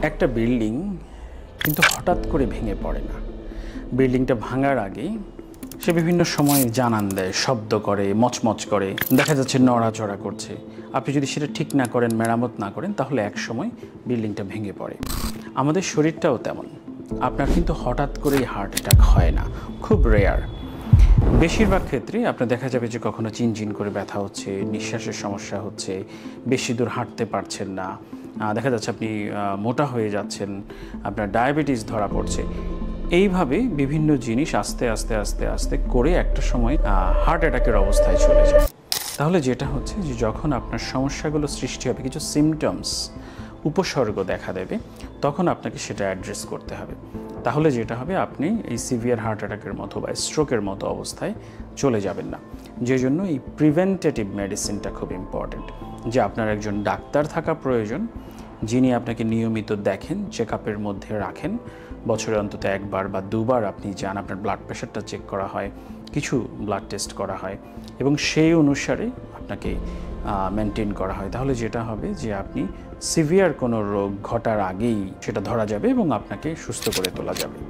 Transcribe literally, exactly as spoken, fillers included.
একটা বিল্ডিং কিন্তু হঠাৎ করে ভেঙে পড়ে না। বিল্ডিংটা ভাঙার আগেই সে বিভিন্ন সময় জানান দেয়, শব্দ করে, মচমচ করে, দেখা যাচ্ছে নড়াচড়া করছে। আপনি যদি সেটা ঠিক না করেন, মেরামত না করেন, তাহলে এক সময় বিল্ডিংটা ভেঙে পড়ে। আমাদের শরীরটাও তেমন। আপনার কিন্তু হঠাৎ করেই হার্ট অ্যাটাক হয় না, খুব রেয়ার। বেশিরভাগ ক্ষেত্রে আপনার দেখা যাবে যে কখনো চিনচিন করে ব্যথা হচ্ছে, নিঃশ্বাসের সমস্যা হচ্ছে, বেশি দূর হাঁটতে পারছেন না, দেখা যাচ্ছে আপনি মোটা হয়ে যাচ্ছেন, আপনার ডায়াবেটিস ধরা পড়ছে। এইভাবে বিভিন্ন জিনিস আস্তে আস্তে আস্তে আস্তে করে একটা সময় হার্ট অ্যাটাকের অবস্থায় চলে যায়। তাহলে যেটা হচ্ছে যে যখন আপনার সমস্যাগুলো সৃষ্টি হবে, কিছু সিমটমস, উপসর্গ দেখা দেবে, তখন আপনাকে সেটা অ্যাড্রেস করতে হবে। তাহলে যেটা হবে, আপনি এই সিভিয়ার হার্ট অ্যাটাকের মতো বা স্ট্রোকের মতো অবস্থায় চলে যাবেন না। যে জন্য এই প্রিভেন্টেটিভ মেডিসিনটা খুব ইম্পর্ট্যান্ট, যে আপনার একজন ডাক্তার থাকা প্রয়োজন, যিনি আপনাকে নিয়মিত দেখেন, চেক আপের মধ্যে রাখেন, বছরে অন্তত একবার বা দুবার আপনি যান, আপনার ব্লাড প্রেশারটা চেক করা হয়, কিছু ব্লাড টেস্ট করা হয় এবং সেই অনুসারে আপনাকে মেনটেন করা হয়। তাহলে যেটা হবে যে আপনি সিভিয়ার কোনো রোগ ঘটার আগেই সেটা ধরা যাবে এবং আপনাকে সুস্থ করে তোলা যাবে।